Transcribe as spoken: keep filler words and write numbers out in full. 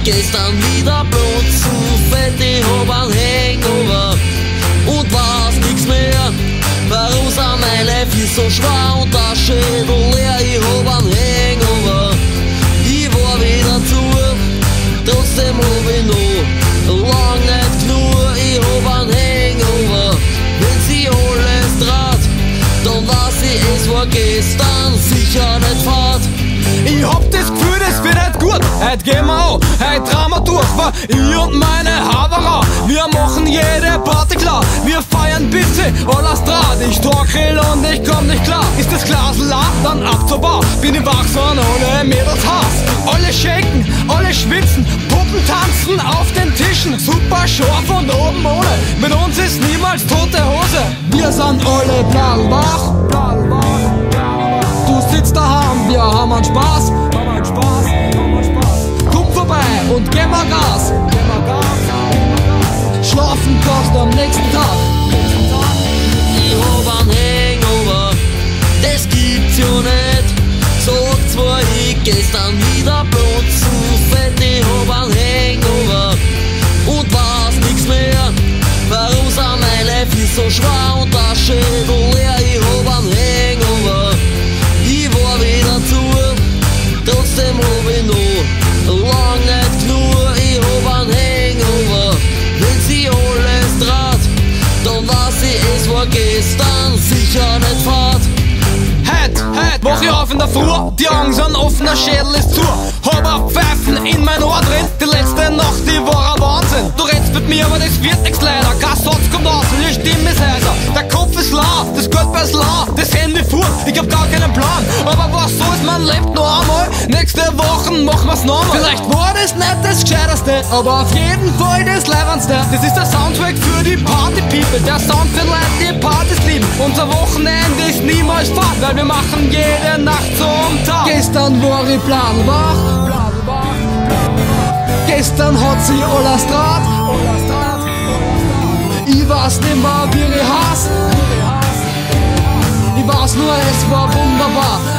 gestern wieder Blut zu fett, ich hab ein Hangover und weiß nix mehr. Warum sind mein Life ist so schwer und der Schädel leer? Ich hab ein Hangover, ich war wieder zu, trotzdem hab ich noch lang nicht genug. Ich hab ein Hangover, wenn sie alles draht, dann weiß ich, es war gestern sicher nicht Fahrt. Ich hab das Gefühl, das wird nicht gut. Heute gehen wir an, heute drehen wir durch. War ich und meine Haverer, wir machen jede Party klar. Wir feiern bis sie alles draht. Ich torkel und ich komm nicht klar. Ist das Glas leer, dann ab zur Bar. Bin ich wach, so an alle Mädels Hass. Alle shaken, alle schwitzen, Puppen tanzen auf den Tischen. Super scharf von oben ohne, mit uns ist niemals tote Hose. Wir sind alle blauwach, blauwach. Du sitzt daheim, wir haben einen Spaß, haben einen Spaß, haben einen Spaß. Komm vorbei und geh mal Gas, geh mal Gas. Schlafen kannst am nächsten Tag. Ich hab ein Hangover, das gibt's ja nicht. Sag zwar ich gestern wieder Blut zu fett, ich hab ein Hangover und weiß nix mehr. Warum sind mein Life ist so schwer und der Schädel leer? Ich hab ein Hangover, ich war wieder zu, trotzdem hab ich noch lang nicht genug. Ich hab ein Hangover, wenn sie alles draht, dann weiß ich, es war gestern sicher nicht Fahrt. Heut, heut, wach ich auf in der Früh, die Augen sind offen, der Schädel ist zu. Hab ein Pfeifen in mein Ohr drin, die letzte Nacht, die war ein Wahnsinn. Du redst mit mir, aber das wird nix leider. Kein Satz kommt raus und die Stimme ist heiser. Der Kopf ist laut, das Geld ist laut, das Handy fuhr, ich hab gar keinen Plan. Aber was so ist, man lebt nur einmal, nächste Woche machen wir's nochmal. Vielleicht war das nicht das Gescheiterste, aber auf jeden Fall das Leibendste. Das ist der Soundtrack für die Party-People, der Sound für Leute, die Partys lieben. Unser Wochenende ist niemals Fahrt, weil wir machen jede Nacht zum Tag. Gestern war ich planwach, gestern hat sie alles draht. Ich weiß nicht mehr, wie ich heiß. Ich weiß nur, es war wunderbar.